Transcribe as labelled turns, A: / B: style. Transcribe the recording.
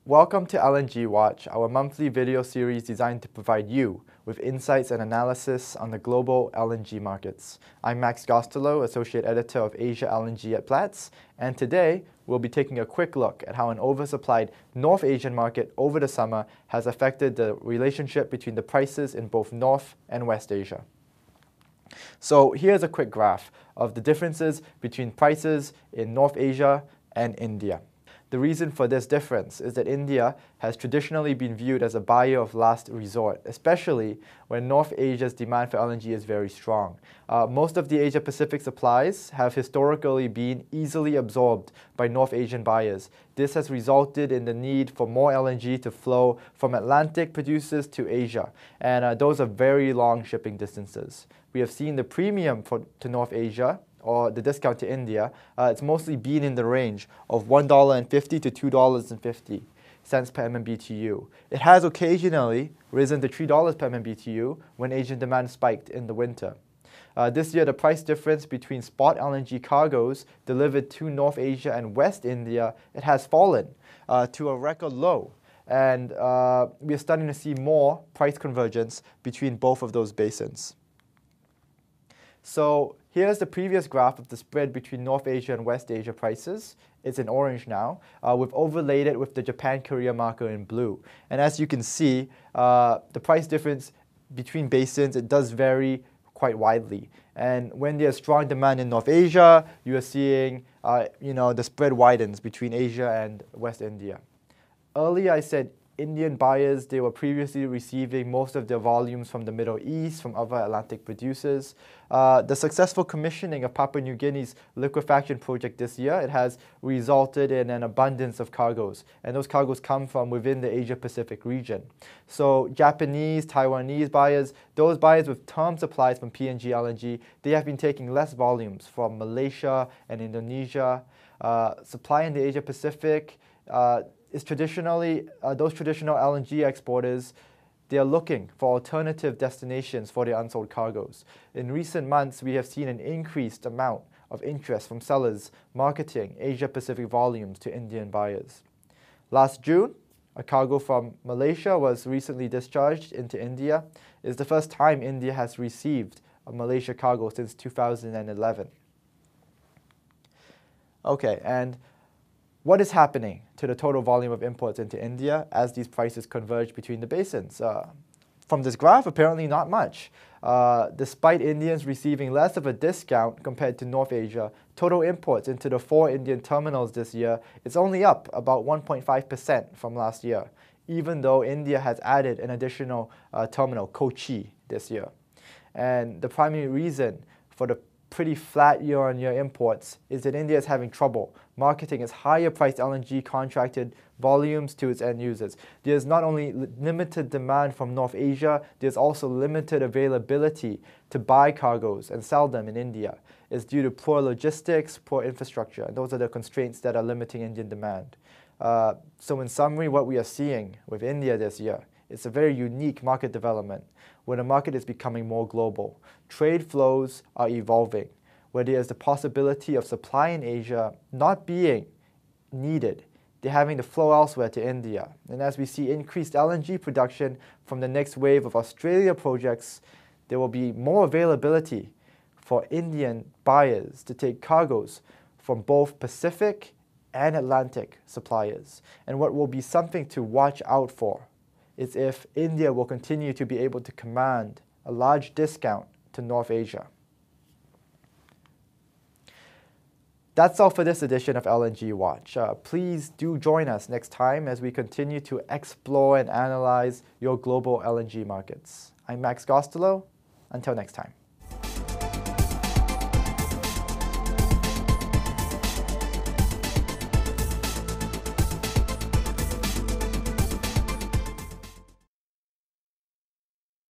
A: Welcome to LNG Watch, our monthly video series designed to provide you with insights and analysis on the global LNG markets. I'm Gostelow, Associate Editor of Asia LNG at Platts, and today we'll be taking a quick look at how an oversupplied North Asian market over the summer has affected the relationship between the prices in both North and West Asia. So here's a quick graph of the differences between prices in North Asia and India. The reason for this difference is that India has traditionally been viewed as a buyer of last resort, especially when North Asia's demand for LNG is very strong. Most of the Asia-Pacific supplies have historically been easily absorbed by North Asian buyers. This has resulted in the need for more LNG to flow from Atlantic producers to Asia, and those are very long shipping distances. We have seen the premium to North Asia, or the discount to India, it's mostly been in the range of $1.50 to $2.50 per MMBTU. It has occasionally risen to $3 per MMBTU when Asian demand spiked in the winter. This year, the price difference between spot LNG cargoes delivered to North Asia and West India, it has fallen to a record low. And we are starting to see more price convergence between both of those basins. So here's the previous graph of the spread between North Asia and West Asia prices. It's in orange now. We've overlaid it with the Japan-Korea marker in blue. And as you can see, the price difference between basins, it does vary quite widely. And when there's strong demand in North Asia, you are seeing the spread widens between Asia and West India. Earlier I said Indian buyers, they were previously receiving most of their volumes from the Middle East, from other Atlantic producers. The successful commissioning of Papua New Guinea's liquefaction project this year, it has resulted in an abundance of cargoes. And those cargoes come from within the Asia-Pacific region. So Japanese, Taiwanese buyers, those buyers with term supplies from PNG LNG, they have been taking less volumes from Malaysia and Indonesia. Supply in the Asia-Pacific, is traditionally, those traditional LNG exporters, they are looking for alternative destinations for their unsold cargoes. In recent months, we have seen an increased amount of interest from sellers marketing Asia-Pacific volumes to Indian buyers. Last June, a cargo from Malaysia was recently discharged into India. It's the first time India has received a Malaysia cargo since 2011. Okay, and what is happening to the total volume of imports into India as these prices converge between the basins? From this graph, apparently not much. Despite Indians receiving less of a discount compared to North Asia, total imports into the 4 Indian terminals this year, it's only up about 1.5% from last year, even though India has added an additional terminal, Kochi, this year. And the primary reason for the pretty flat year-on-year imports is that India is having trouble marketing its higher-priced LNG contracted volumes to its end users. There's not only limited demand from North Asia, there's also limited availability to buy cargoes and sell them in India. It's due to poor logistics, poor infrastructure, and those are the constraints that are limiting Indian demand. So in summary, what we are seeing with India this year, it's a very unique market development where the market is becoming more global. Trade flows are evolving, where there is the possibility of supply in Asia not being needed. They're having to flow elsewhere to India. And as we see increased LNG production from the next wave of Australia projects, there will be more availability for Indian buyers to take cargoes from both Pacific and Atlantic suppliers. And what will be something to watch out for is if India will continue to be able to command a large discount to North Asia. That's all for this edition of LNG Watch. Please do join us next time as we continue to explore and analyze your global LNG markets. I'm Gostelow. Until next time.